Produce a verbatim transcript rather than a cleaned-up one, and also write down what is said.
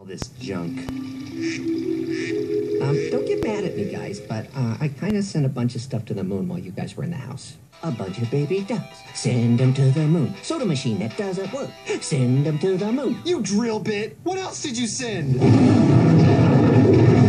All this junk. Um, don't get mad at me, guys, but uh, I kind of sent a bunch of stuff to the moon while you guys were in the house. A bunch of baby ducks. Send them to the moon. Soda machine that doesn't work. Send them to the moon. You drill bit! What else did you send?